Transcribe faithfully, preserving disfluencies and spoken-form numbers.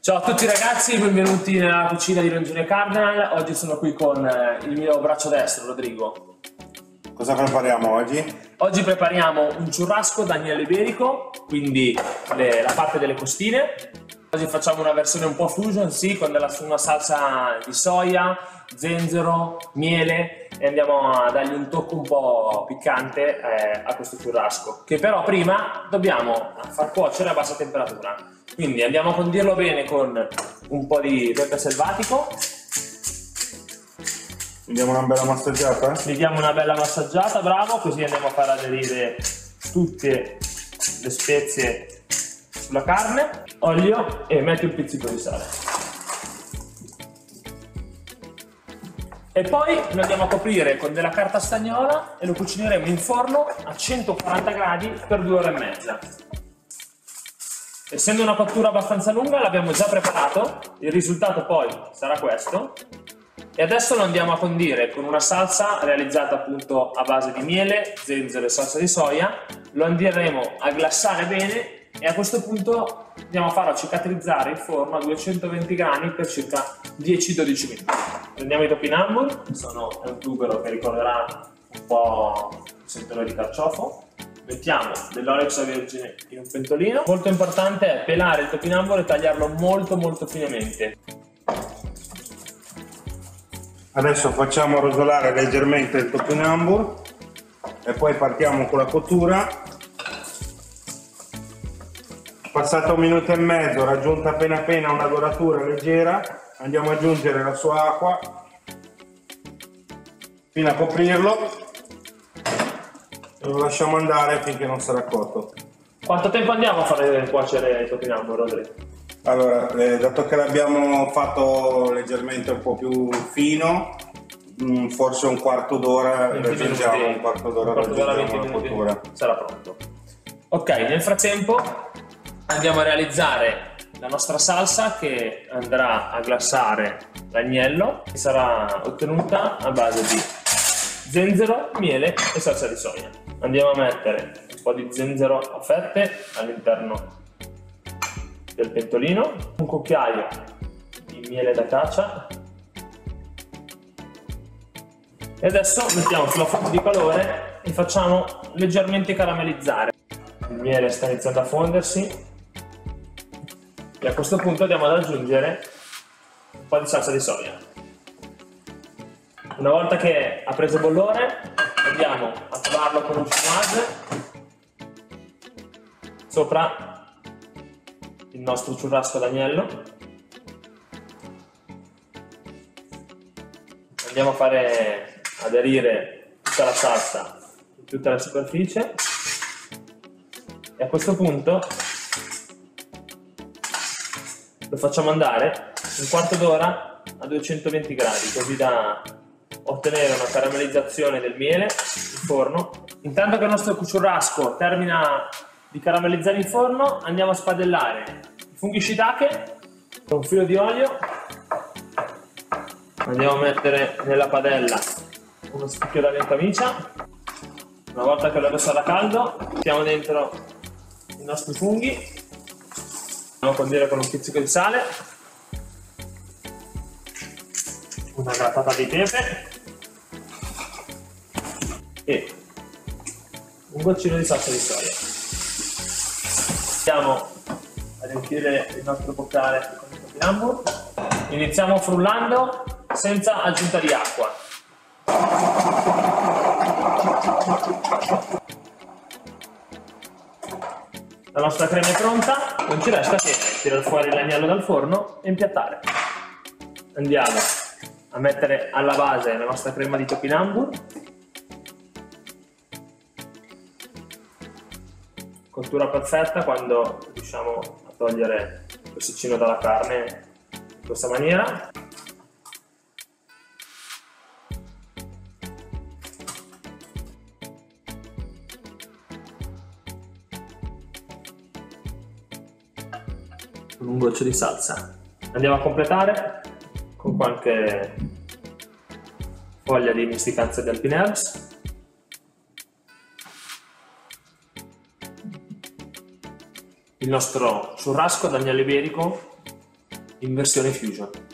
Ciao a tutti ragazzi, benvenuti nella cucina di Longino Cardinal. Oggi sono qui con il mio braccio destro, Rodrigo. Cosa prepariamo oggi? Oggi prepariamo un churrasco d'agnello iberico, quindi le, la parte delle costine. Oggi facciamo una versione un po' fusion, sì, con della, una salsa di soia, zenzero, miele, e andiamo a dargli un tocco un po' piccante eh, a questo churrasco, che però prima dobbiamo far cuocere a bassa temperatura. Quindi andiamo a condirlo bene con un po' di pepe selvatico. Gli diamo una bella massaggiata? Gli diamo una bella massaggiata, bravo, così andiamo a far aderire tutte le spezie sulla carne. Olio e metti un pizzico di sale. E poi lo andiamo a coprire con della carta stagnola e lo cucineremo in forno a centoquaranta gradi per due ore e mezza. Essendo una cottura abbastanza lunga l'abbiamo già preparato, il risultato poi sarà questo. E adesso lo andiamo a condire con una salsa realizzata appunto a base di miele, zenzero e salsa di soia. Lo andremo a glassare bene e a questo punto andiamo a farlo cicatrizzare in forno a duecentoventi gradi per circa dieci dodici minuti. Prendiamo i topinambur, sono è un tubero che ricorderà un po' il sentore di carciofo. Mettiamo dell'olio extravergine in un pentolino. Molto importante è pelare il topinambur e tagliarlo molto molto finemente. Adesso facciamo rosolare leggermente il topinambur e poi partiamo con la cottura. Passato un minuto e mezzo, raggiunta appena appena una doratura leggera, andiamo ad aggiungere la sua acqua fino a coprirlo e lo lasciamo andare finché non sarà cotto. Quanto tempo andiamo a fare cuocere il topinambur, Rodrigo? Allora, eh, dato che l'abbiamo fatto leggermente un po' più fino, mh, forse un quarto d'ora raggiungiamo un quarto d'ora raggiungiamo la cottura. Sarà pronto. Ok, nel frattempo andiamo a realizzare la nostra salsa che andrà a glassare l'agnello, che sarà ottenuta a base di zenzero, miele e salsa di soia. Andiamo a mettere un po' di zenzero a fette all'interno del pentolino, un cucchiaio di miele d'acacia e adesso mettiamo sulla fonte di calore e facciamo leggermente caramellizzare. Il miele sta iniziando a fondersi e a questo punto andiamo ad aggiungere un po' di salsa di soia. Una volta che ha preso bollore andiamo a trovarlo con un chinoise sopra il nostro churrasco d'agnello. Andiamo a fare aderire tutta la salsa in tutta la superficie e a questo punto lo facciamo andare un quarto d'ora a duecentoventi gradi, così da ottenere una caramellizzazione del miele in forno. Intanto che il nostro churrasco termina di caramellizzare in forno, andiamo a spadellare i funghi shiitake con un filo di olio. Andiamo a mettere nella padella uno spicchio d'aglio in camicia. Una volta che l'olio sarà caldo mettiamo dentro i nostri funghi, andiamo a condire con un pizzico di sale, una grattata di pepe e un goccino di salsa di soia. Andiamo a riempire il nostro boccale con il topinambur. Iniziamo frullando senza aggiunta di acqua. La nostra crema è pronta, non ci resta che tirare fuori l'agnello dal forno e impiattare. Andiamo a mettere alla base la nostra crema di topinambur. Cottura perfetta quando riusciamo a togliere il pezzettino dalla carne in questa maniera. Con un goccio di salsa. Andiamo a completare con qualche foglia di misticanza di Alpine Herbs. Il nostro churrasco d'agnello iberico in versione Fusion.